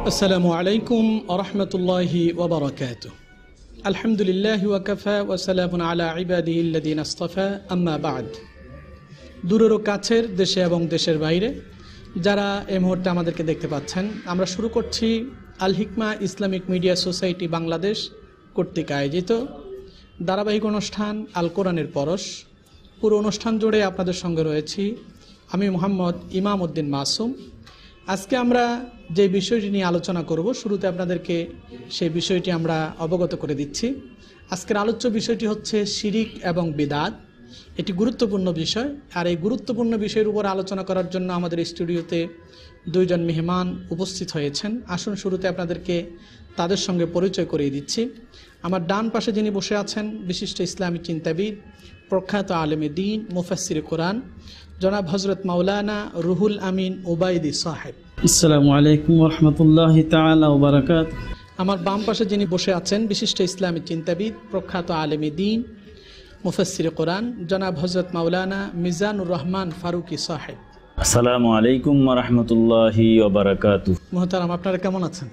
আসসালামু আলাইকুম ওয়া রাহমাতুল্লাহি ওয়া বারাকাতুহু। আলহামদুলিল্লাহি ওয়া কাফা ওয়া সালামুন আলা ইবাদিহি আল্লাযীনা ইসতাফা, আম্মা বা'দ। দূরের ও কাছের, দেশে এবং দেশের বাইরে যারা এই মুহূর্তে আমাদেরকে দেখতে পাচ্ছেন, আমরা শুরু করছি Al Hikma Islamic media society Bangladesh কর্তৃক আয়োজিত ধারাবাহিক অনুষ্ঠান আল কোরআনের পরশ। পুরো অনুষ্ঠান জুড়ে আপনাদের সঙ্গে রয়েছি আমি মোহাম্মদ ইমাম উদ্দিন মাসুম। আজকে আমরা যে বিষয়টি নিয়ে আলোচনা করব, শুরুতে আপনাদেরকে সেই বিষয়টি আমরা অবগত করে দিচ্ছি। আজকের আলোচ্য বিষয়টি হচ্ছে শিরিক এবং বিদআত। এটি গুরুত্বপূর্ণ বিষয়, আর এই গুরুত্বপূর্ণ বিষয়ের উপর আলোচনা করার জন্য আমাদের স্টুডিওতে দুইজন মেহমান উপস্থিত হয়েছেন। আসুন শুরুতে আপনাদেরকে তাদের সঙ্গে পরিচয় করিয়ে দিচ্ছি। আমার ডান পাশে যিনি বসে আছেন, বিশিষ্ট ইসলামী চিন্তাবিদ, প্রখ্যাত আলেমে দ্বীন, মুফাসসিরে কোরআন, জনাব হযরত মাওলানা রুহুল আমিন উবাইদি সাহেব। আসসালামু আলাইকুম ওয়া রাহমাতুল্লাহি তাআলা ওয়া বারাকাতুহু। আমার বাম পাশে যিনি বসে আছেন, বিশিষ্ট ইসলামী চিন্তাবিদ, প্রখ্যাত আলেমে দ্বীন, মুফাসসিরে কোরআন, জনাব হযরত মাওলানা মিজানুর রহমান ফারুকি সাহেব। আসসালামু আলাইকুম ওয়া রাহমাতুল্লাহি ওয়া বারাকাতুহু। মুহতারাম, আপনারা কেমন আছেন?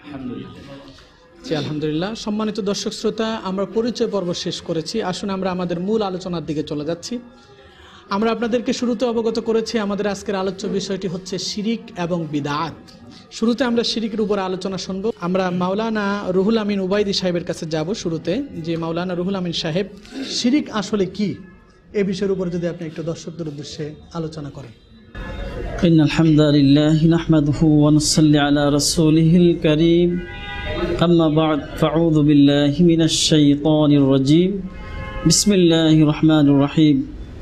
জি আলহামদুলিল্লাহ। সম্মানিত দর্শক শ্রোতা, আমরা পরিচয় পর্ব শেষ করেছি। আসুন আমরা আমাদের মূল আলোচনার দিকে চলে যাচ্ছি। আমরা আপনাদেরকে শুরুতে অবগত করেছি আমাদের আজকের আলোচ্য বিষয়টি হচ্ছে শিরিক এবং বিদআত। শুরুতে আমরা শিরিকের উপর আলোচনা শুনবো। আমরা মাওলানা রুহুল আমিন উবাইদি সাহেবের কাছে যাব শুরুতে, যে মাওলানা রুহুল আমিন সাহেব, শিরিক আসলে কি, এই বিষয়ের উপর যদি আপনি একটু দর্শকদের উদ্দেশ্যে আলোচনা করেন। ইন্নাল হামদালিল্লাহি নাহমাদুহু ওয়া নুসাল্লি আলা রাসূলিহিল কারীম, আম্মা বা'দ, ফাআউযু বিল্লাহি মিনাশ শাইতানির রাজীম, বিসমিল্লাহির রহমানির রহিম।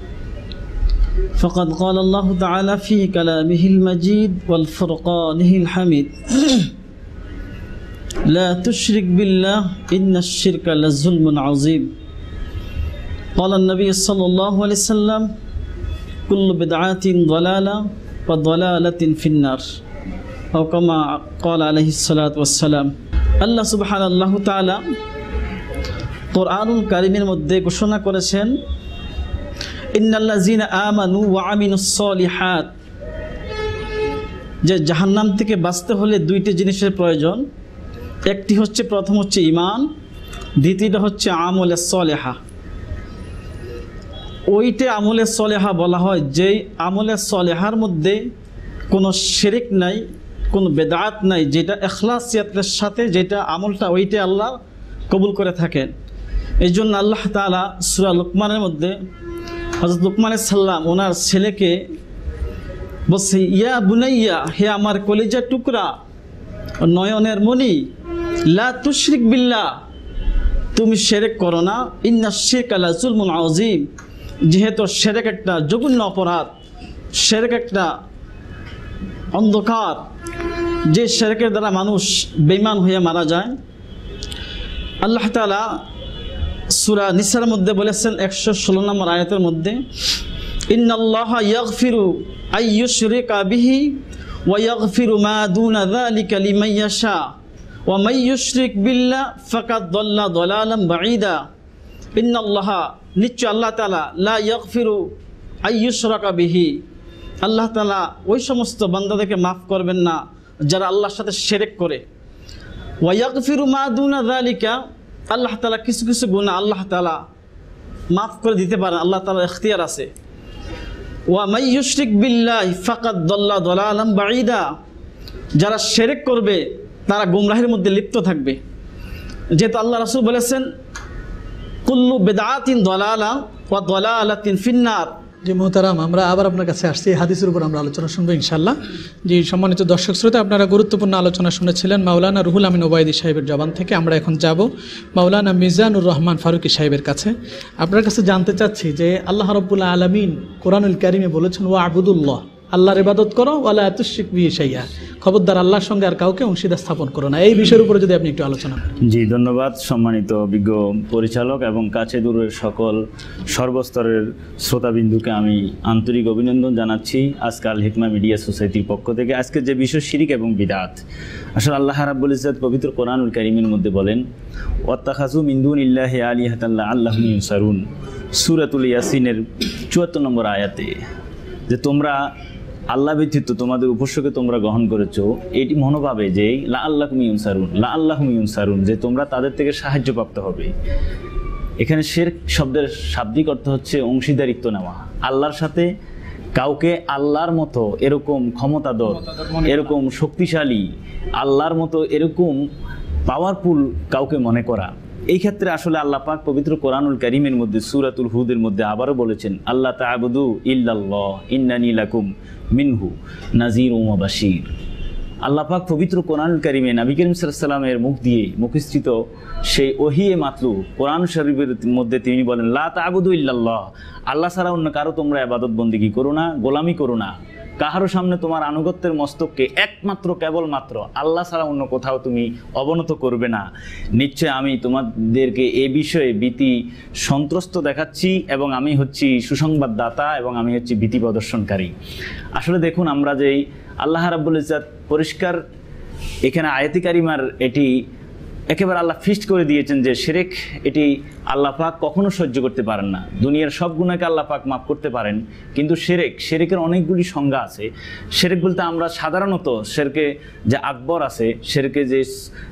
فقد قال الله تعالى في كلامه المجيد والفرقانه الحميد لا تشرك بالله إن الشرك لظلم عظيم. قال النبي صلى الله عليه وسلم كل بدعة ضلالة وضلالة في النار، أو كما قال عليه الصلاة والسلام. আল্লাহ সুবহানাহু ওয়া তাআলা কোরআনুল কারীমের মধ্যে ঘোষণা করেছেন, ইন্নাল্লাযীনা আমানু ওয়া আমিলুস সলিহাত, যে জাহান্নাম থেকে বাঁচতে হলে দুইটি জিনিসের প্রয়োজন। একটি হচ্ছে, প্রথম হচ্ছে ঈমান, দ্বিতীয়টা হচ্ছে আমলে সলেহা। ওইটা আমলে সলেহা বলা হয় যেই আমলে সলেহার মধ্যে কোনো শিরক নাই, কোনো বেদাত নাই, যেটা ইখলাসিয়াতের সাথে যেটা আমলটা ওইটা আল্লাহ কবুল করে থাকেন। এই জন্য আল্লাহ তাআলা সূরা লুকমানের মধ্যে হযরত লুকমান সাল্লাম ওনার ছেলেকে বলছে, ইয়া বুনাইয়া, হে আমার কলিজার টুকরা, নয়নের মণি, লা তুশরিক বিল্লাহ, তুমি শিরক করো না, ইন্নাশ শিরকা লাযুলমুন আযীম, যেহেতু শিরক একটা জঘন্য অপরাধ, শিরক একটা অন্ধকার, যে শিরকের দ্বারা মানুষ বেঈমান হয়ে মারা যায়। আল্লাহ তাআলা সূরা নিসার মধ্যে বলেছেন 116 নম্বর আয়াতের মধ্যে, ইন্নাল্লাহা ইয়াগফিরু আইয়ুশরিকা বিহি ওয়া ইয়াগফিরু মা দুনা যালিকা লিমান ইয়াশা ওয়া মান ইউশরিক বিল্লাহ ফাকাদ দাল্লা দালালান বাঈদা। ইন্নাল্লাহা, নিশ্চয় আল্লাহ তাআলা, লা ইয়াগফিরু আইয়ুশরাকা বিহি, আল্লাহ তাআলা ওই সমস্ত বান্দাদেরকে মাফ করবেন না যারা আল্লাহর সাথে শিরক করে। ওয়া ইয়াগফিরু মা দুনা যালিকা, আল্লাহ তাআলা কিছু কিছু গুনাহ আল্লাহ তাআলা মাফ করে দিতে পারেন, আল্লাহ তাআলার ইখতিয়ার আছে। ওয়া মান ইউশরিক বিল্লাহি ফাকাদ দাল্লা দালালান বাঈদা, যারা শিরক করবে তারা গুমরাহির মধ্যে লিপ্ত থাকবে। যেহেতু আল্লাহ রাসূল বলেছেন, কুল্লু বিদআতিন দালালা ওয়া দালালাতিন ফিন্নার। জি মুহতারাম, আমরা আবার আপনার কাছে আসছি, হাদিসের উপর আমরা আলোচনা শুনবো ইনশাআল্লাহ। জি সম্মানিত দর্শক শ্রোতা, আপনারা গুরুত্বপূর্ণ আলোচনা শুনেছিলেন মাওলানা রুহুল আমিন উবাইদি সাহেবের জবান থেকে। আমরা এখন যাব মাওলানা মিজানুর রহমান ফারুকি সাহেবের কাছে। আপনার কাছে জানতে চাচ্ছি যে আল্লাহ রাব্বুল আলামিন কোরআনুল কারীমে বলেছেন, ওয়া আবুদুল্লাহ, আল্লাহর ইবাদত করো, ওয়ালা তুশরিক বিহি শাইআ, খবরদার আল্লাহর সঙ্গে আর কাউকে অংশীদার স্থাপন করো না। এই বিষয়ের উপরে যদি আপনি একটু আলোচনা করেন। জি ধন্যবাদ সম্মানিত বিজ্ঞ পরিচালক এবং কাছে দূরের সকল সর্বস্তরের শ্রোতাবিন্দুকে আমি আন্তরিক অভিনন্দন জানাচ্ছি আজকে আল হিকমা মিডিয়া সোসাইটির পক্ষ থেকে। আজকে যে বিষয় শিরিক এবং বিদআত, আসলে আল্লাহ রাব্বুল ইজ্জত পবিত্র কোরআনুল কারীমের মধ্যে বলেন, ওয়াত্তাখাযু মিন দুনিল্লাহি আলিহাতান লাআল্লাহুম ইউনসারুন, সূরাতুল ইয়াসিনের ৭৪ নম্বর আয়াতে, যে তোমরা আল্লাহ ব্যতীত তোমাদের উপাস্যকে তোমরা গ্রহণ করেছো, এটি মনোভাবে যে লাআল্লাকুম ইউনসারুন, যে তোমরা তাদের থেকে সাহায্যপ্রাপ্ত হবে। এখানে শিরক শব্দের শাব্দিক অর্থ হচ্ছে অংশীদারিত্ব নেওয়া। আল্লাহর সাথে কাউকে আল্লাহর মতো এরকম ক্ষমতাধর, এরকম শক্তিশালী, আল্লাহর মতো এরকম পাওয়ারফুল কাউকে মনে করা। এই ক্ষেত্রে আসলে আল্লাহ পাক পবিত্র কোরআনুল কারীমের মধ্যে সূরাতুল হুদের মধ্যে আবারও বলেছেন, আল্লাহ তা'বুদু ইল্লাল্লাহ ইন্নানী লাকুম মিনহু নাযীরুম ওয়া বাশীর। আল্লাহ পাক পবিত্র কোরআনুল কারীমে নবী করিম সাল্লাল্লাহু আলাইহি ওয়াসাল্লামের মুখ দিয়ে মুখস্থিত সেই ওহিয়ে মাতলু কোরআন শরীফের মধ্যে তিনি বলেন, লা তা'বুদু ইল্লাল্লাহ, আল্লাহ ছাড়া অন্য কারো তোমরা ইবাদত বন্দেগী করো না, গোলামি করো না। কাহারো সামনে তোমার আনুগত্যের মস্তককে একমাত্র কেবলমাত্র আল্লাহ ছাড়া অন্য কোথাও তুমি অবনত করবে না। নিশ্চয় আমি তোমাদেরকে এ বিষয়ে ভীতি সন্ত্রস্ত দেখাচ্ছি এবং আমি হচ্ছি সুসংবাদদাতা এবং আমি হচ্ছি ভীতি প্রদর্শনকারী। আসলে দেখুন, আমরা যেই আল্লাহ রাব্বুল ইজ্জত পরিষ্কার এখানে আয়াতে কারিমার এটি একেবারে আল্লাহ ফিক্সড করে দিয়েছেন যে শিরক, এটি আল্লাহ পাক কখনো সহ্য করতে পারেন না। দুনিয়ার সব গুনাহকে আল্লাহ পাক মাফ করতে পারেন, কিন্তু শিরকের অনেকগুলি সংজ্ঞা আছে। শিরক বলতে আমরা সাধারণত শিরকে যে আকবর আছে, শিরকে যে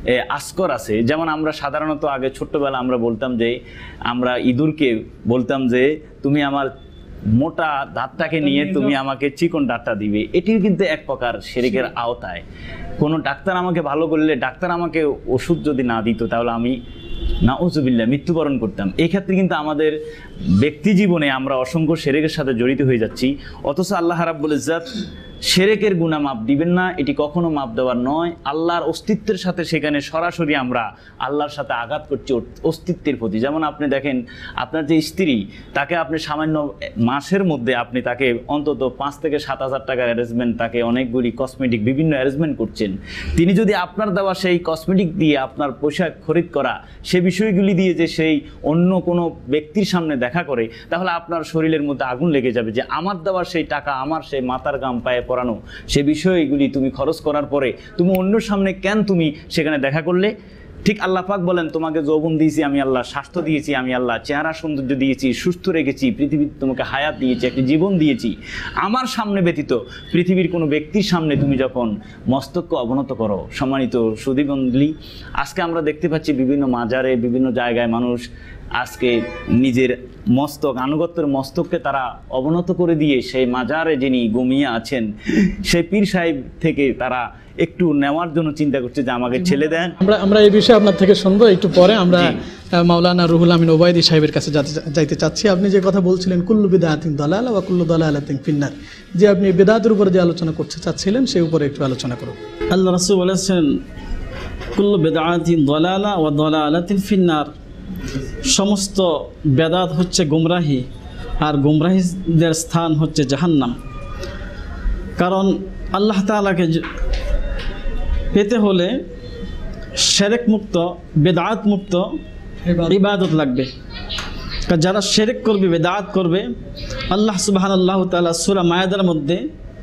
আসগর আছে। যেমন আমরা সাধারণত আগে ছোট্টবেলা আমরা বলতাম যে, আমরা ইঁদুরকে বলতাম যে তুমি আমার মোটা দাঁতটাকে নিয়ে তুমি আমাকে চিকন দাঁতটা দিবে। এটিও কিন্তু এক প্রকার শিরকের আওতায়। কোনো ডাক্তার আমাকে ভালো করলে, ডাক্তার আমাকে ওষুধ যদি না দিত, তাহলে আমি নাউযুবিল্লাহ মৃত্যুবরণ করতাম। এই ক্ষেত্রে কিন্তু আমাদের ব্যক্তি জীবনে আমরা অসংখ্য শিরকের সাথে জড়িত হয়ে যাচ্ছি। অথচ আল্লাহ রাব্বুল ইজ্জত শিরকের গুনাহ মাপ দিবেন না, এটি কখনো মাপ দেওয়ার নয়। আল্লাহর অস্তিত্বের সাথে সেখানে সরাসরি আমরা আল্লাহর সাথে আঘাত করছি অস্তিত্বের প্রতি। যেমন আপনি দেখেন, আপনার যে স্ত্রী, তাকে আপনি সামান্য মাসের মধ্যে আপনি তাকে অন্তত 5 থেকে 7 হাজার টাকার অ্যারেঞ্জমেন্ট, তাকে অনেকগুলি কসমেটিক বিভিন্ন অ্যারেঞ্জমেন্ট করছেন। তিনি যদি আপনার দেওয়া সেই কসমেটিক দিয়ে আপনার পোশাক খরিদ করা সে বিষয়গুলি দিয়ে যে সেই অন্য কোনো ব্যক্তির সামনে দেখা করে, তাহলে আপনার শরীরের মধ্যে আগুন লেগে যাবে যে আমার দেওয়া সেই টাকা, আমার সেই মাথার গাম পায়ে পরানো সে বিষয়গুলি তুমি খরচ করার পরে তুমি অন্যর সামনে কেন তুমি সেখানে দেখা করলে? ঠিক আল্লাহ পাক বলেন, তোমাকে যৌবন দিয়েছি আমি আল্লাহ, স্বাস্থ্য দিয়েছি আমি আল্লাহ, চেহারা সৌন্দর্য দিয়েছি, সুস্থ রেখেছি, পৃথিবীতে তোমাকে হায়াত দিয়েছি, একটি জীবন দিয়েছি। আমার সামনে ব্যতীত পৃথিবীর কোনো ব্যক্তির সামনে তুমি যখন মস্তককে অবনত করো, সম্মানিত সুধীমণ্ডলী, আজকে আমরা দেখতে পাচ্ছি বিভিন্ন মাজারে, বিভিন্ন জায়গায় মানুষ আজকে নিজের মস্তক, আনুগত্যের মস্তককে তারা অবনত করে দিয়ে সেই মাজারে যিনি ঘুমিয়ে আছেন সেই পীর সাহেব থেকে তারা একটু নেওয়ার জন্য চিন্তা করছে যে আমাকে ছেলে দেন। আমরা এই বিষয়ে আপনার থেকে শুনবো একটু পরে। আমরা মাওলানা রুহুল আমিন ওবায়দী সাহেবের কাছে যাইতে চাচ্ছি। আপনি যে কথা বলছিলেন, কুল্লু বিদআতিন দালালা ওয়া কুল্লু দালালাতিন ফিন্নার, যে আপনি বিদআতের উপরে যে আলোচনা করতে চাচ্ছিলেন সেই উপরে একটু আলোচনা করুন। আল্লাহ রাসূল বলেছেন, কুল্লু বিদআতিন দালালা ওয়া দালালাতিন ফিন্নার, সমস্ত বেদাত হচ্ছে গুমরাহি আর গুমরাহিদের স্থান হচ্ছে জাহান্নাম। কারণ আল্লাহ তাআলাকে পেতে হলে শিরক মুক্ত, বেদাত মুক্ত ইবাদত লাগবে। যারা শিরক করবে, বেদাত করবে, আল্লাহ সুবহানাল্লাহু তাআলা সূরা মায়েদার মধ্যে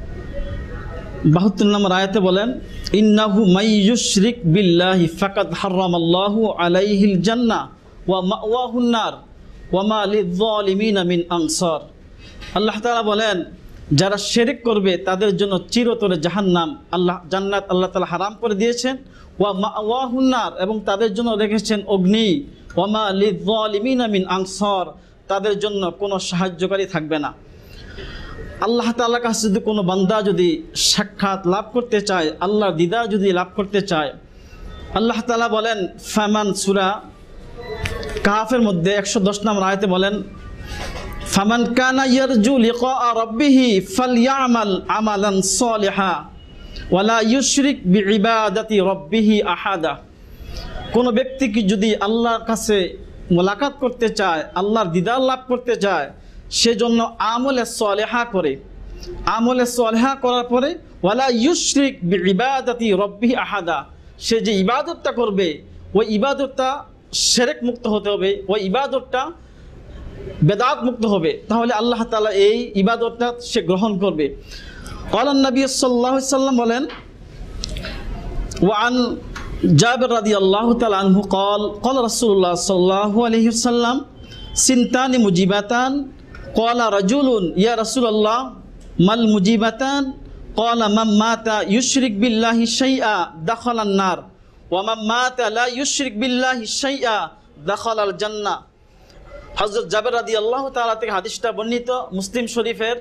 72 নম্বর আয়াতে বলেন, ইন্নাহু মাইয়ুশরিক বিল্লাহি ফাকাদ হারামাল্লাহু আলাইহিল জান্নাহ ওয়া মাওয়াহুন নার ওয়া মা লিয-যালিমিনা মিন আনসার। আল্লাহ তাআলা বলেন, যারা শিরক করবে তাদের জন্য চিরতরে জাহান্নাম, জান্নাত আল্লাহ তাআলা হারাম করে দিয়েছেন। ওয়া মাওয়াহুন নার, এবং তাদের জন্য রেখেছেন অগ্নি। ওয়া মা লিয-যালিমিনা মিন আনসার, তাদের জন্য কোনো সাহায্যকারী থাকবে না। আল্লাহ তাআলার কাছে যদি কোনো বান্দা যদি সাক্ষাৎ লাভ করতে চায়, আল্লাহর দিদার যদি লাভ করতে চায়, আল্লাহ তাআলা বলেন, ফামান সূরা কাহফের মধ্যে 110 নম্বর আয়াতে বলেন, ফামান কানা ইয়ারজু লিকা রাব্বিহি ফালইয়ামাল আমালান সালিহা ওয়ালা ইউশরিক বিইবাদাতি রাব্বিহি আহাদা। কোনো ব্যক্তি কি যদি আল্লাহর কাছে মোলাকাত করতে চায়, আল্লাহর দিদার লাভ করতে চায়, সেজন্য আমলে সালেহা করে, আমলে সালেহা করার পরে ওয়ালা ইউশরিক বিইবাদাতি রাব্বিহি আহাদা, সে যে ইবাদতটা করবে ওই ইবাদতটা শিরক মুক্ত হতে হবে, ওই ইবাদতটা বেদাত মুক্ত হবে, তাহলে আল্লাহ তাআলা এই ইবাদতটা সে গ্রহণ করবে। ক্বালান নবী সাল্লাল্লাহু আলাইহি ওয়াসাল্লাম বলেন, ওয়া আন জাবির রাদিয়াল্লাহু তাআলা আনহু قال قال رسول الله صلى الله عليه وسلم سنتان مجيبتان قال رجل يا رسول الله ما المجيبتان ক্বালা মান মাতা ইউশরিক বিল্লাহি শাইআ দাখালান নার ওয়া মান মাতা লা ইউশরিক বিল্লাহি শাইআ দাখালাল জান্নাহ। হযরত জাবের রাদিয়াল্লাহু তাআলা থেকে হাদিসটা বর্ণিত মুসলিম শরীফের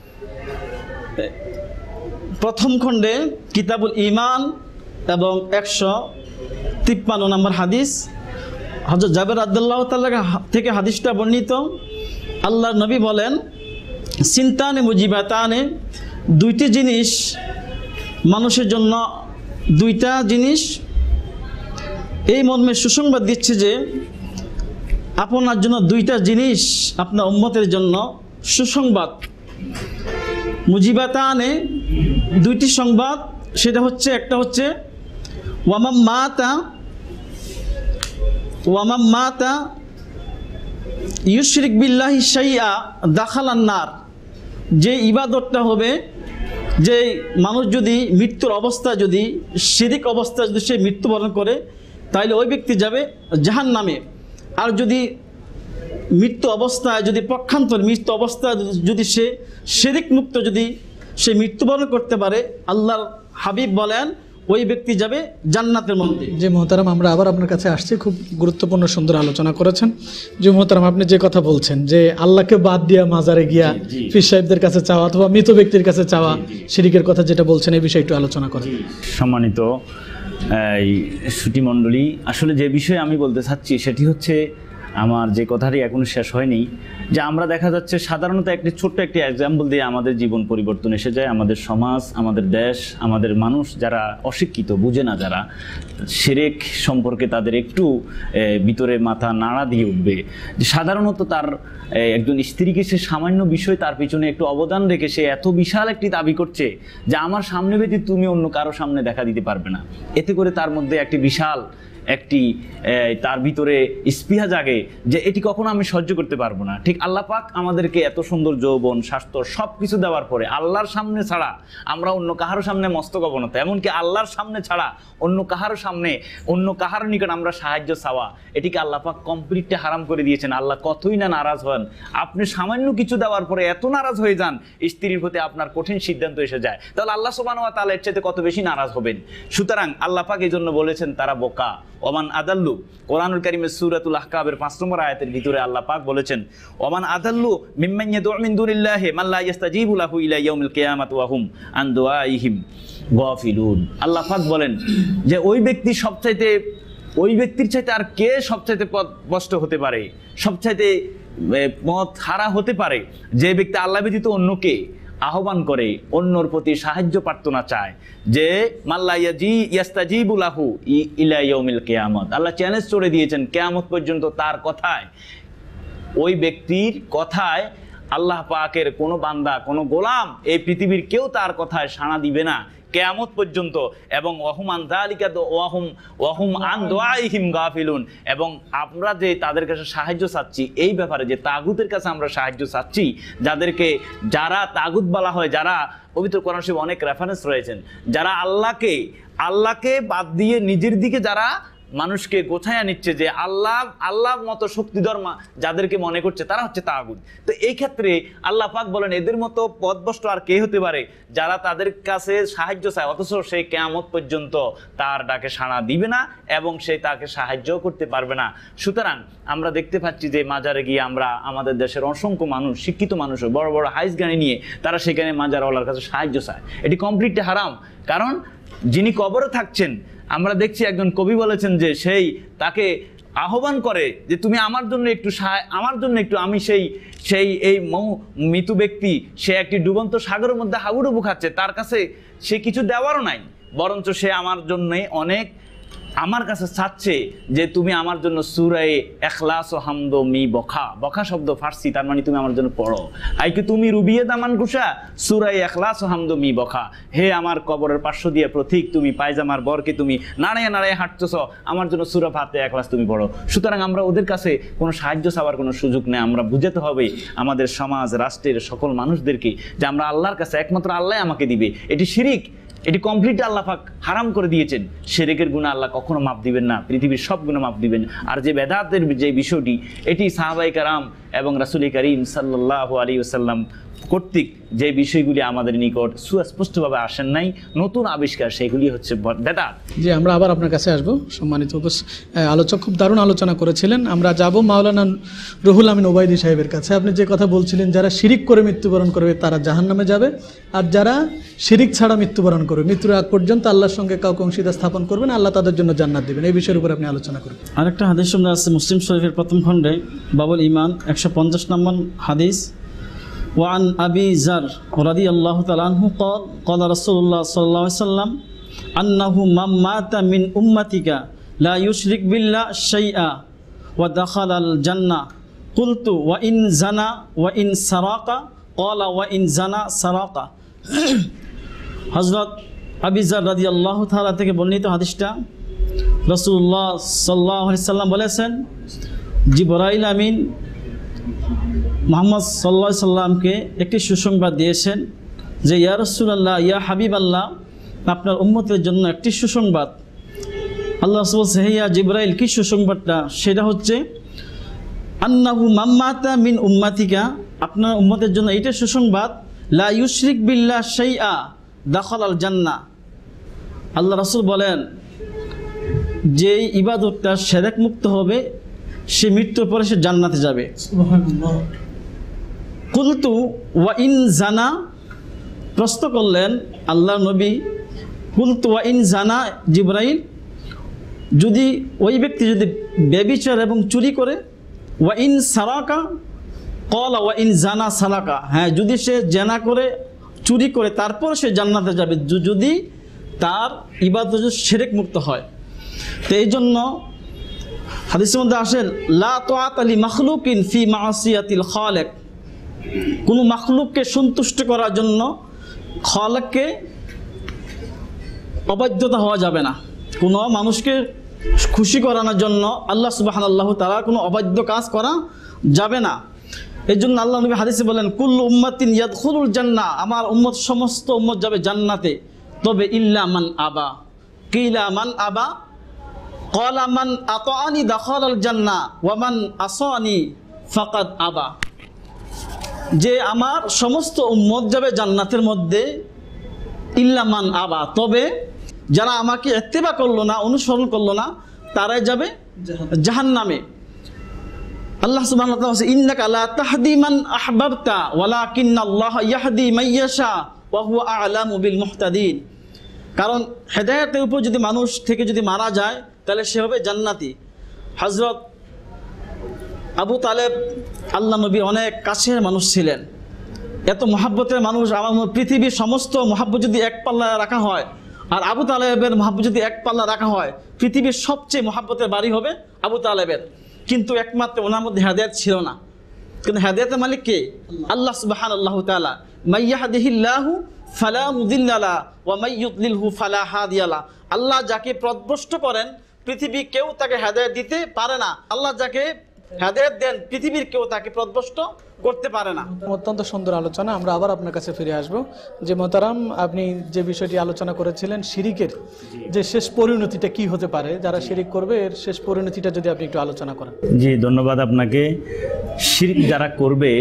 প্রথম খণ্ডে কিতাবুল ঈমান এবং 153 নম্বর হাদিস। হযরত জাবের রাদিয়াল্লাহু তাআলা থেকে হাদিসটা বর্ণিত। আল্লাহর নবী বলেন, সিনতানে মুজিবাতানে, দুইটি জিনিস মানুষের জন্য, দুইটা জিনিস এই মর্মে সুসংবাদ দিচ্ছে যে আপনার জন্য দুইটা জিনিস, আপনার উম্মতের জন্য সুসংবাদ। মুজিবাতানে, দুইটি সংবাদ, সেটা হচ্ছে, একটা হচ্ছে ওয়ামাম মাতা ইউশরিক বিল্লাহি শাইআ দাখালান নার। যে ইবাদতটা হবে, যে মানুষ যদি মৃত্যুর অবস্থা, যদি শিরিক অবস্থা যদি সে মৃত্যুবরণ করে, তাহলে ওই ব্যক্তি যাবে জাহান্নামে। আর যদি মৃত্যু অবস্থায়, যদি পক্ষান্তর মৃত্যু অবস্থায় যদি সে শিরিক মুক্ত যদি সে মৃত্যুবরণ করতে পারে, আল্লাহর হাবিব বলেন ওই ব্যক্তি যাবে জান্নাতের মধ্যে। যে মোহতারাম, আমরা আবার আপনার কাছে আসছি, খুব গুরুত্বপূর্ণ সুন্দর আলোচনা করেছেন। যে মোহতারাম, আপনি যে কথা বলছেন যে আল্লাহকে বাদ দিয়া মাজারে গিয়া পীর সাহেবদের কাছে চাওয়া অথবা মৃত ব্যক্তির কাছে চাওয়া শিরকের কথা যেটা বলছেন, এই বিষয়ে একটু আলোচনা করেন। সম্মানিত এই শ্রুতি মণ্ডলী, আসলে যে বিষয়ে আমি বলতে চাচ্ছি সেটি হচ্ছে, আমার যে কথাটি এখনো শেষ হয়নি, যে আমরা দেখা যাচ্ছে সাধারণত একটি ছোট্ট একটি এক্সাম্পল দিয়ে আমাদের জীবন পরিবর্তন এসে যায়। আমাদের সমাজ, আমাদের দেশ, আমাদের মানুষ যারা অশিক্ষিত, বুঝে না, যারা শিরক সম্পর্কে তাদের একটু ভিতরে মাথা নাড়া দিয়ে উঠবে, যে সাধারণত তার একজন স্ত্রীকে সে সামান্য বিষয় তার পিছনে একটু অবদান রেখে সে এত বিশাল একটি দাবি করছে যে আমার সামনে ব্যতীত তুমি অন্য কারো সামনে দেখা দিতে পারবে না। এতে করে তার মধ্যে একটি বিশাল একটি তার ভিতরে স্পৃহা জাগে যে এটি কখনো আমি সহ্য করতে পারবো না। ঠিক আল্লাহ পাক আমাদেরকে এত সুন্দর যৌবন, স্বাস্থ্য সব কিছু দেওয়ার পরে আল্লাহর সামনে ছাড়া আমরা অন্য কাহারো সামনে মস্তক অবনত, এমনকি আল্লাহর সামনে ছাড়া অন্য কাহারো সামনে, অন্য কাহারো নিকট আমরা সাহায্য চাওয়া, এটিকে আল্লাহ পাক কমপ্লিটলি হারাম করে দিয়েছেন। আল্লাহ কতই না নারাজ হন। আপনি সামান্য কিছু দেওয়ার পরে এত নারাজ হয়ে যান, স্ত্রীর প্রতি আপনার কঠিন সিদ্ধান্ত এসে যায়, তাহলে আল্লাহ সুবহানাহু ওয়া তাআলা এর চাইতে কত বেশি নারাজ হবেন। সুতরাং আল্লাহ পাক এই জন্য বলেছেন তারা বোকা। ওমান আদাল্লু, কোরআনুল কারীমের সূরাতুল আহকাবের 5 নম্বর আয়াতের ভিতরে আল্লাহ পাক বলেছেন, ওমান আদাল্লু মিম্মান ইয়াদউ মিন দুনিল্লাহি মান লা ইস্তাজিবু লাহু ইলা ইয়াউমিল কিয়ামাতি ওয়া হুম আন দুআইহিম গাফিলুন। আল্লাহ পাক বলেন যে ওই ব্যক্তির চাইতে আর কে সবচাইতে পথভ্রষ্ট হতে পারে, সবচাইতে পথ হারা হতে পারে, যে ব্যক্তি আল্লাহ ব্যতীত অন্যকে আহ্বান করে, অন্যর প্রতি সাহায্য প্রার্থনা চায়, যে মাল্লা ইয়াস্তাজিবু লাহু ইলা ইয়াউমিল কিয়ামত। আল্লাহ চ্যালেঞ্জ করে দিয়েছেন কিয়ামত পর্যন্ত তার কথায়, ওই ব্যক্তির কথায় আল্লাহ পাকের কোনো বান্দা, কোনো গোলাম, এই পৃথিবীর কেউ তার কথায় সাড়া দিবে না কিয়ামত পর্যন্ত। এবং ওয়াহুম আন যালিকা ওয়াহুম আন দুআইহিম গাফিলুন। এবং আমরা যে তাদের কাছে সাহায্য চাচ্ছি, এই ব্যাপারে যে তাগুতের কাছে আমরা সাহায্য চাচ্ছি, যারা তাগুত বলা হয়, যারা পবিত্র কোরআন শরীফে অনেক রেফারেন্স রয়েছেন, যারা আল্লাহকে বাদ দিয়ে নিজের দিকে যারা মানুষকে গোছায়া নিচ্ছে, যে আল্লাহ মতো শক্তিধর যাদেরকে মনে করছে, তারা হচ্ছে তাগুত। তো এই ক্ষেত্রে আল্লাহ পাক বলেন এদের মতো পথভ্রষ্ট আর কে হতে পারে, যারা তাদের কাছে সাহায্য চায় অথচ সে কিয়ামত পর্যন্ত তার ডাকে সাড়া দিবে না এবং সে তাকে সাহায্য করতে পারবে না। সুতরাং আমরা দেখতে পাচ্ছি যে মাজারে গিয়ে আমরা, আমাদের দেশের অসংখ্য মানুষ, শিক্ষিত মানুষ, বড় বড় হাইস গাড়ি নিয়ে তারা সেখানে মাজারওয়ালার কাছে সাহায্য চায়। এটি কমপ্লিটলি হারাম। কারণ যিনি কবরে থাকছেন, আমরা দেখছি একজন কবি বলেছেন যে সেই তাকে আহ্বান করে যে তুমি আমার জন্য একটু আমি সেই এই মৃত ব্যক্তি, সে একটি ডুবন্ত সাগরের মধ্যে হাবুডুবু খাচ্ছে, তার কাছে সে কিছু দেওয়ারও নাই, বরঞ্চ সে আমার জন্য অনেক আমার কাছে চাচ্ছে যে তুমি আমার জন্য সূরা ইখলাস ও হামদ মি বখা শব্দ ফার্সি, তার মানে তুমি আমার জন্য পড়ো। আইকে তুমি রুবিয়ে দামান গুসা সূরা ইখলাস ও হামদ মি বখা। হে আমার কবরের পার্শ্ব দিয়ে প্রতীক, তুমি পায়জামার বরকে তুমি নাড়াইয়া হাঁটতেছ, আমার জন্য সূরা ফাতিহা ইখলাস তুমি পড়ো। সুতরাং আমরা ওদের কাছে কোনো সাহায্য চাওয়ার কোনো সুযোগ নেই। আমরা বুঝাতে হবে আমাদের সমাজ, রাষ্ট্রের সকল মানুষদেরকে যে আমরা আল্লাহর কাছে, একমাত্র আল্লাহ আমাকে দিবে। এটি শিরিক, এটি কমপ্লিট আল্লাহ পাক হারাম করে দিয়েছেন। শিরকের গুনাহ আল্লাহ কখনো মাফ দিবেন না, পৃথিবীর সব গুনাহ মাফ দিবেন। আর যে বেদাতের যে বিষয়টি, এটি সাহাবায়ে কেরাম এবং রাসূল করিম সাল্লাল্লাহু আলাইহি ওয়াসাল্লাম কর্তৃক যে বিষয়গুলি আমাদের নিকট সুস্পষ্টভাবে আসেন নাই, নতুন আবিষ্কার, সেগুলি হচ্ছে বেদাত। জি, আমরা আবার আপনার কাছে আসবো। সম্মানিত আলোচক খুব দারুণ আলোচনা করেছিলেন। আমরা যাব মাওলানা রুহুল আমিন ওবায়দী সাহেবের কাছে। আপনি যে কথা বলছিলেন, যারা শিরিক করে মৃত্যুবরণ করবে তারা জাহান্নামে যাবে, আর যারা শিরিক ছাড়া মৃত্যুবরণ করবে, মৃত্যুর আগ পর্যন্ত আল্লাহর সঙ্গে কাউকে অংশীদার স্থাপন করবেন, আল্লাহ তাদের জন্য জান্নাত দেবেন। এই বিষয়ের উপর আপনি আলোচনা করবেন। আরেকটা হাদিস শুনে আছে মুসলিম শরীফের প্রথম খণ্ডে বাবুল ইমান 150 নম্বর হাদিস। ওয়ান আবি জার রাদিয়াল্লাহু তাআলা আনহু ক্বালা রাসূলুল্লাহ সাল্লাল্লাহু আলাইহি ওয়াসাল্লাম আন্নাহু মান মাতা মিন উম্মাতিকা লা ইউশরিক বিল্লাহ শাইআ ওয়া দাখালাল জান্নাহ কুলতু ওয়া ইন জানা ওয়া ইন সারাকা ক্বালা ওয়া ইন জানা সারাকা। হযরত আবি জার রাদিয়াল্লাহু তাআলা থেকে বর্ণিত হাদিসটা। রাসূলুল্লাহ সাল্লাল্লাহু আলাইহি ওয়াসাল্লাম বলেছেন, জিবরাইল আমিন মুহাম্মদ সাল্লাল্লাহু আলাইহি সাল্লামকে একটি সুসংবাদ দিয়েছেন যে, ইয়া রাসূলুল্লাহ, ইয়া হাবিবাল্লাহ, আপনার উম্মতের জন্য একটি সুসংবাদ। আল্লাহ রাসূল বলছে, হে ইয়া জিবরাইল, কি সুসংবাদটা? সেটা হচ্ছে আন্নাহু মাম্মাতা মিন উম্মাতিকা, আপনার উম্মতের জন্য এইটা সুসংবাদ, লা ইউশরিক বিল্লাহ শাইআ দাখালাল জান্নাহ। আল্লাহ রাসূল বলেন, যে ইবাদতটা শিরক মুক্ত হবে, সে মৃত্যুর পরে সে জান্নাতে যাবে। সুবহানাল্লাহ। কুলতু ওয়া ইন জানা, প্রশ্ন করলেন আল্লাহ নবী, কুলতু ওয়া ইন জানা, জিবরাইল, যদি ওই ব্যক্তি যদি ব্যভিচার এবং চুরি করে, ওয়া ইন সারাকা, ক্বালা ওয়া ইন জানা সারাকা, হ্যাঁ, যদি সে জেনা করে, চুরি করে, তারপর সে জান্নাতে যাবে, যদি তার ইবাদত শিরক মুক্ত হয়। তো এই জন্য হাদিসের মধ্যে আসেন, লা তাআতা লি মাখলুকিন ফি মাসিয়াতিল খালিক, কোনো মাখলুককে সন্তুষ্ট করার জন্য খালিককে অবাধ্যতা হওয়া যাবে না। কোনো মানুষকে খুশি করানোর জন্য আল্লাহ সুবহানাল্লাহু তাআলা কোনো অবাধ্য কাজ করা যাবে না। এই জন্য আল্লাহ নবী হাদিসে বলেন, কুল্লু উম্মাতিন ইয়াদখুলুল জান্নাহ, আমার উম্মত সমস্ত উম্মত যাবে জান্নাতে, তবে ইল্লা মান আবা। কিলা মান আবা? ক্বালা মান আতাআনি দাখালাল জান্নাহ ওয়া মান আসানি ফাকাদ আবা। যে আমার সমস্ত উম্মত যাবে জান্নাতের মধ্যে, ইল্লা মান আবা, তবে যারা আমাকে ইত্তেবা করলো না, অনুসরণ করলো না, তারাই যাবে জাহান্নামে। আল্লাহ সুবহানাহু ওয়া তাআলা বলেন, ইন্নাকা লা তাহদি মান আহবাবতা ওয়ালাকিন্নাল্লাহ ইয়াহদি মান ইয়াশা ওয়া হুয়া আ'লামু বিল মুহতাদিন। কারণ হেদায়েতের উপর যদি মানুষ থেকে যদি মারা যায়, তাহলে সে হবে জান্নাতি। হযরত আবু তালেব আল্লাহ নবী অনেক কাছের মানুষ ছিলেন, এত মহাব্বতের মানুষ। আমার পৃথিবীর সমস্ত মহাব্বত যদি এক পাল্লা রাখা হয়, আর আবু তালেবের মহাব্বত যদি এক পাল্লা রাখা হয়, পৃথিবীর সবচেয়ে মহাব্বতের বাড়ি হবে আবু তালেবের। কিন্তু একমাত্র ওনার মধ্যে হেদায়েত ছিল না। কিন্তু হেদায়েতের মালিক কে? আল্লাহ সুবহানাল্লাহু তাআলা। মাইয়াহদিহিল্লাহু ফালা মুদিল্লা লাহু ওয়া মাইয়ুদলিলহু ফালা হাদিয়া লাহু। আল্লাহ যাকে পথভ্রষ্ট করেন, পৃথিবী কেউ তাকে হেদায়েত দিতে পারে না। আল্লাহ যাকে হেদায়েত দেন, পৃথিবীর কেউ তাকে পথভ্রষ্ট করতে পারে না। অত্যন্ত সুন্দর আলোচনা। আমরা আবার আপনার কাছে ফিরে আসব। যে মোহতারাম, আপনি যে বিষয়টি আলোচনা করেছিলেন, শিরিকের যে শেষ পরিণতিটা কি হতে পারে, যারা শিরিক করবে এর শেষ পরিণতিটা যদি আপনি একটু আলোচনা করেন। জি, ধন্যবাদ আপনাকে। শিরিক যারা করবে,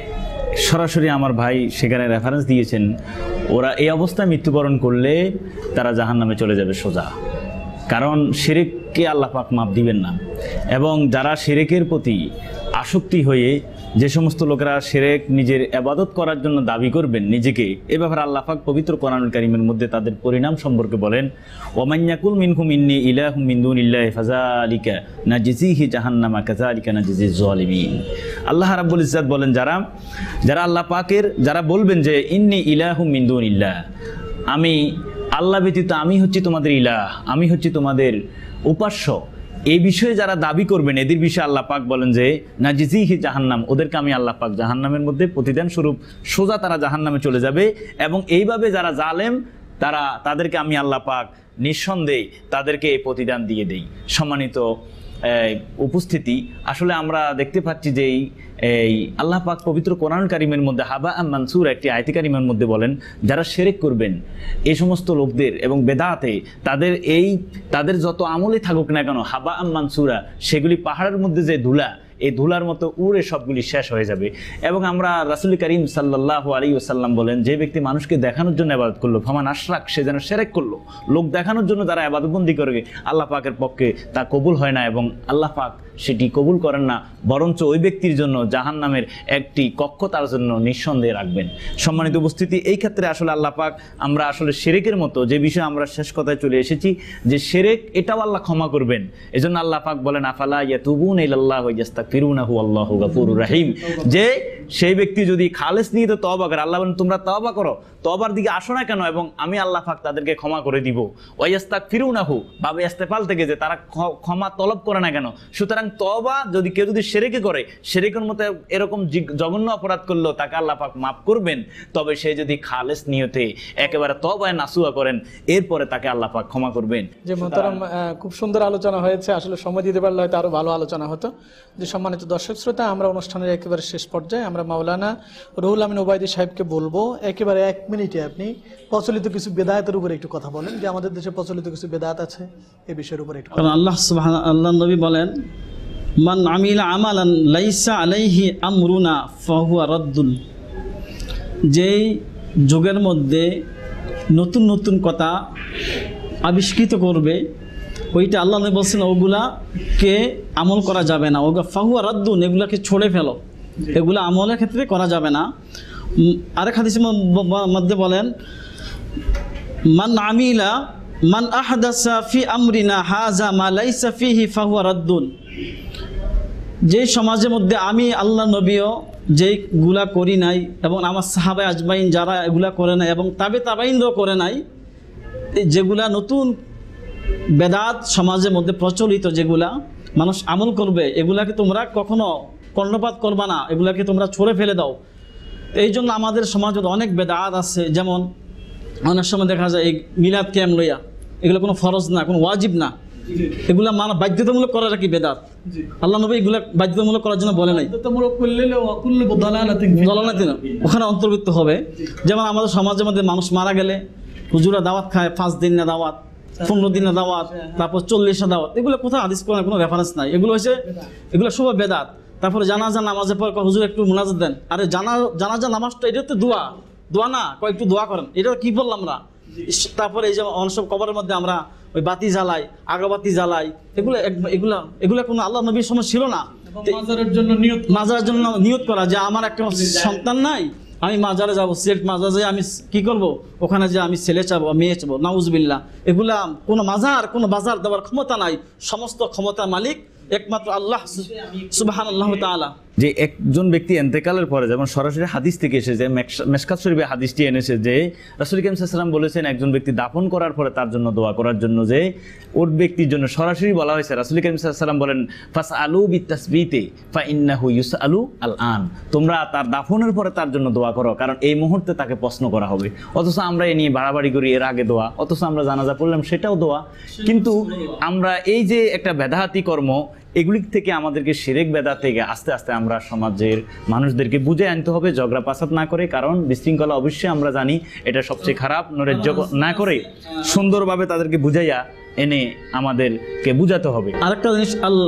সরাসরি আমার ভাই সেখানে রেফারেন্স দিয়েছেন, ওরা এই অবস্থায় মৃত্যুবরণ করলে তারা জাহান্নামে চলে যাবে সোজা। কারণ শিরিককে আল্লাহ পাক মাফ দিবেন না। এবং যারা শিরিকের প্রতি আসক্তি হয়ে যে সমস্ত লোকেরা শিরক নিজের ইবাদত করার জন্য দাবি করবেন নিজেকে, এ ব্যাপারে আল্লাহ পাক পবিত্র কোরআনুল কারীমের মধ্যে তাদের পরিণাম সম্পর্কে বলেন, ওমান ইয়াকুল মিনহুম ইন্নী ইলাহুম মিন দুনিল্লাহি ফাযালিকা নাজজিহি জাহান্নামা কাযালিকা নাজজিজ জালিমিন। আল্লাহ রাব্বুল ইজ্জাত বলেন, যারা আল্লাহ পাকের, যারা বলবেন যে ইন্নী ইলাহুম মিন দুনিল্লাহ, আমি আল্লাহ ব্যতীত আমি হচ্ছি তোমাদের ইলাহ, আমি হচ্ছি তোমাদের উপাস্য, এই বিষয়ে যারা দাবি করবেন, এদের বিষয়ে আল্লাহ পাক বলেন যে নাজিজিহি জাহান্নাম, ওদেরকে আমি আল্লাহ পাক জাহান্নামের মধ্যে প্রতিদান স্বরূপ সোজা তারা জাহান্নামে চলে যাবে। এবং এইভাবে যারা জালেম, তাদেরকে আমি আল্লাহ পাক নিঃসন্দেহে তাদেরকে এই প্রতিদান দিয়ে দেই। সম্মানিত উপস্থিতি, আসলে আমরা দেখতে পাচ্ছি যে এই আল্লাহ পাক পবিত্র কোরআন কারীমের মধ্যে হাবা আম মানসুর একটি আয়াতে কারিমের মধ্যে বলেন, যারা শিরক করবেন এই সমস্ত লোকদের এবং বেদাতে তাদের যত আমলে থাকুক না কেন, হাবা আম মানসুরা, সেগুলি পাহাড়ের মধ্যে যে ধুলা, এই ধুলার মতো উড়ে সবগুলি শেষ হয়ে যাবে। এবং আমরা রাসূল করিম সাল্লাল্লাহু আলাইহি ওয়াসাল্লাম বলেন, যে ব্যক্তি মানুষকে দেখানোর জন্য ইবাদত করলো, ফামান আশরাক, সে যেন শিরক করলো। লোক দেখানোর জন্য যারা ইবাদতবন্দি করে আল্লাহ পাকের পক্ষে তা কবুল হয় না এবং আল্লাহ পাক সেটি কবুল করেন না, বরঞ্চ ওই ব্যক্তির জন্য জাহান্নামের একটি কক্ষ তার জন্য নিঃসন্দেহে রাখবেন। সম্মানিত উপস্থিতি, এই ক্ষেত্রে আসলে আল্লাহ পাক, আমরা আসলে শিরকের মতো যে বিষয়ে আমরা শেষ কথায় চলে এসেছি যে শিরক, এটাও আল্লাহ ক্ষমা করবেন। এজন্য আল্লাহ পাক বলেন, আফালা ইয়াতুবুনা ইলাল্লাহি ওয়া ইয়াস্তাগফিরুনাহু আল্লাহু গাফুরুর রহিম, যে সেই ব্যক্তি যদি খালেস নিয়ে তো তওবা করে, আল্লাহ বলেন তোমরা তওবা করো, তওবার দিকে আসো না কেন, এবং আমি আল্লাহ পাক তাদেরকে ক্ষমা করে দিব। ওয়া ইয়াস্তাগফিরুনাহু, বাবে ইস্তেফাল থেকে যে তারা ক্ষমা তলব করে না কেন। সুতরাং তওবা যদি কেউ যদি শিরকে করে, শিরকের মতো এরকম জঘন্য অপরাধ করলো, তাকে আল্লাহ পাক মাফ করবেন, তবে সে যদি খালেস নিয়তে একেবারে তওবায়ে নাসুহা করেন, এরপরে তাকে আল্লাহ পাক ক্ষমা করবেন। যে মোহতারাম, খুব সুন্দর আলোচনা হয়েছে, আসলে সময় দিতে পারলে হয়তো আরো ভালো আলোচনা হতো। যে সম্মানিত দর্শক শ্রোতা, আমরা অনুষ্ঠানের একেবারে শেষ পর্যায়ে আমরা মাওলানা রুহুল আমিন ওবায়দী সাহেবকে বলবো একেবারে 1 মিনিটে আপনি প্রচলিত কিছু বেদায়েতের উপরে একটু কথা বলেন, যে আমাদের দেশে প্রচলিত কিছু বেদাত আছে এই বিষয়ের উপরে একটু। কারণ আল্লাহ নবী বলেন, মান আমিলা আমালান লাইসা আলাইহি আমরুনা ফাহুয়া রাদ্দুন, যেই যুগের মধ্যে নতুন নতুন কথা আবিষ্কৃত করবে, ওইটা আল্লাহ নবী বলছেন ওগুলাকে আমল করা যাবে না, ওগুলা ফাহুয়া রাদ্দুন, এগুলাকে ছড়ে ফেলো, এগুলা আমলের ক্ষেত্রে করা যাবে না। আরেক হাদিসের মধ্যে বলেন, মান আহদাসা ফি আমরিনা হাযা মা লাইসা ফিহি ফাহুয়া রাদ্দুন, যে সমাজের মধ্যে আমি আল্লাহ নবীও যেগুলা করি নাই এবং আমার সাহাবায়ে আজমাইন যারা এগুলা করে নাই এবং তাবেঈনরাও করে নাই, যেগুলা নতুন বেদাত সমাজের মধ্যে প্রচলিত, যেগুলা মানুষ আমল করবে, এগুলাকে তোমরা কখনো কর্ণপাত করবা না, এগুলাকে তোমরা ছড়ে ফেলে দাও। এই জন্য আমাদের সমাজে অনেক বেদাত আছে, যেমন অনেক সময় দেখা যায় এই মিলাদ ক্যাম লইয়া, এগুলো কোনো ফরজ না, কোনো ওয়াজিব না, এগুলা মানে বাধ্যতামূলক করাটা কি বেদাত। আল্লাহ নবী এগুলা বাধ্যতামূলক করার জন্য বলে নাই, ওখানে অন্তর্ভুক্ত হবে। যেমন আমাদের সমাজের মধ্যে মানুষ মারা গেলে হুজুরা দাওয়াত খায়, 5 দিন না দাওয়াত, 15 দিন না দাওয়াত, তারপর 40 দাওয়াত, এগুলো কোথাও হাদিস কোরআনে কোনো রেফারেন্স নাই, এগুলো হচ্ছে এগুলো সব বেদাত। তারপরে জানাজা নামাজের পর হুজুর একটু মুনাজাত দেন, আরে জানাজা নামাজটা এটা তো দোয়া না, একটু দোয়া করেন, এটা কি বললাম আমরা। তারপরে এই যে অনসব কবরের মধ্যে আমরা ওই বাতি জ্বালাই, আগরবাতি জ্বালাই, এগুলা কোনো আল্লাহ নবীর সময় ছিল না। মাজারের জন্য নিয়ত করা যে আমার একটা সন্তান নাই, আমি মাজারে যাবো, সিলেট মাজারে আমি কি করব, ওখানে যে আমি ছেলে চাবো, মেয়ে চাবো, নাউজুবিল্লাহ, এগুলা কোনো মাজার কোনো বাজার দেওয়ার ক্ষমতা নাই, সমস্ত ক্ষমতার মালিক একমাত্র আল্লাহ সুবহানাল্লাহু তাআলা। যে একজন ব্যক্তি ইন্তেকালের পরে, যেমন সরাসরি হাদিস থেকে এসে যে মেশকাত শরীফে হাদিসটি এনেছে যে রাসূল করিম সাল্লাল্লাহু আলাইহি ওয়াসাল্লাম বলেছেন একজন ব্যক্তি দাফন করার পরে তার জন্য দোয়া করার জন্য, যে ওর ব্যক্তির জন্য সরাসরি বলা হয়েছে। রাসূল করিম সাল্লাল্লাহু আলাইহি ওয়াসাল্লাম বলেন, ফাসআলু বিতাসবিতি ফাইন্নাহু ইউসআলু আল আন, তোমরা তার দাফনের পরে তার জন্য দোয়া করো, কারণ এই মুহূর্তে তাকে প্রশ্ন করা হবে। অথচ আমরা এ নিয়ে বাড়াবাড়ি করি, এর আগে দোয়া, অথচ আমরা জানাজা পড়লাম সেটাও দোয়া। কিন্তু আমরা এই যে একটা বেদাতি কর্ম, এগুলি থেকে আমাদেরকে শিরক বেদাত থেকে আস্তে আস্তে আমরা সমাজের মানুষদেরকে বুঝে আনতে হবে, ঝগড়া পাসাদ না করে, কারণ বিশৃঙ্খলা অবশ্যই আমরা জানি এটা সবচেয়ে খারাপ, নৈরাজ্য না করে সুন্দরভাবে তাদেরকে বুঝাইয়া এনে আমাদেরকে বুঝাতে হবে। আরেকটা জিনিস,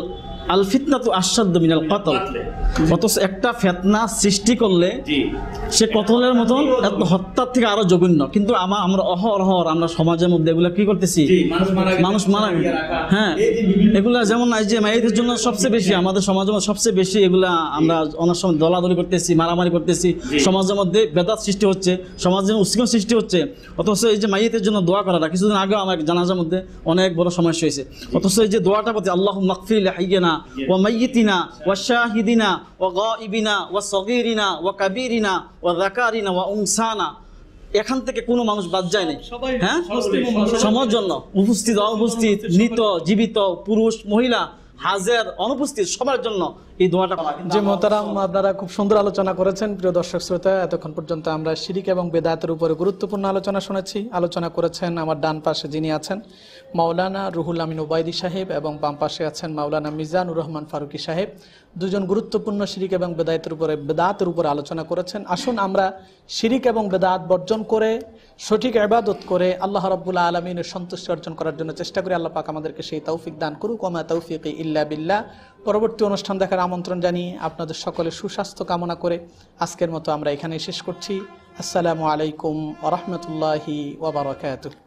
আল ফিতনাতু আশাদ্দু মিনাল কতল, অথচ একটা ফিতনা সৃষ্টি করলে সে কতলের মতন হত্যার থেকে আরো জঘন্য। কিন্তু আমরা অহরহর আমরা সমাজের মধ্যে এগুলা কি করতেছি, মানুষ মারা, হ্যাঁ, এগুলা যেমন এই যে মাইয়াতের জন্য সবচেয়ে বেশি আমাদের সমাজের মধ্যে সবচেয়ে বেশি এগুলা আমরা অনেক সময় দলাদলি করতেছি, মারামারি করতেছি, সমাজের মধ্যে বেদাত সৃষ্টি হচ্ছে, সমাজের উশৃঙ্খলা সৃষ্টি হচ্ছে। অথচ এই যে মাইয়াতের জন্য দোয়া করাটা, কিছুদিন আগে আমার জানাজার মধ্যে অনেক বড় সমস্যা হয়েছে, অথচ এই যে দোয়াটা করতে, আল্লাহুম্মা গফির লিহাইয়িনা ওয়া মাইয়িতিনা ওয়া শাহিদিনা ওয়া গায়িবিনা ওয়া সগীরিনা ওয়া কাবীরিনা ওয়া যাকারিনা ওয়া উনসানা, এখান থেকে কোনো মানুষ বাদ যায় নাই, হ্যাঁ, সমাজের জন্য উপস্থিত অনুপস্থিত, মৃত জীবিত, পুরুষ মহিলা, হাজির অনুপস্থিত, সবার জন্য এই দোয়াটা। যে মোহতারাম, আপনারা খুব সুন্দর আলোচনা করেছেন। প্রিয় দর্শক শ্রোতা, এতক্ষণ পর্যন্ত আমরা শিরক এবং বেদাতের উপরে গুরুত্বপূর্ণ আলোচনা শুনেছি। আলোচনা করেছেন আমার ডান পাশে যিনি আছেন মাওলানা রুহুল আমিন ওবায়দী সাহেব, এবং বাম পাশে আছেন মাওলানা মিজানুর রহমান ফারুকী সাহেব। দুজন গুরুত্বপূর্ণ শিরক এবং বেদাতের উপরে আলোচনা করেছেন। আসুন আমরা শিরক এবং বেদাত বর্জন করে সঠিক ইবাদত করে আল্লাহ রাব্বুল আলামিনের সন্তুষ্টি অর্জন করার জন্য চেষ্টা করি। আল্লাহ পাক আমাদেরকে সেই তৌফিক দান করুক। ওয়া মা তাওফিকি ইল্লা বিল্লাহ। পরবর্তী অনুষ্ঠান দেখার আমন্ত্রণ জানিয়ে আপনাদের সকলের সুস্বাস্থ্য কামনা করে আজকের মতো আমরা এখানেই শেষ করছি। আসসালামু আলাইকুম ওয়া রাহমাতুল্লাহি ওয়া বারাকাতুহু।